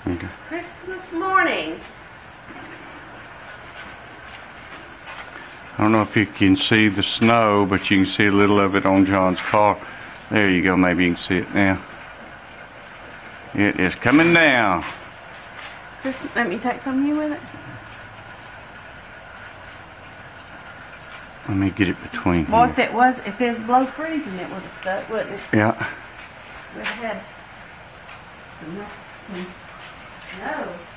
Okay. Christmas morning. I don't know if you can see the snow, but you can see a little of it on John's car. There you go, maybe you can see it now. It is coming down. Just let me take some of you with it. Let me get it between Well, here. if it was below freezing, it would have stuck, wouldn't it? Yeah. We'd have had some, no.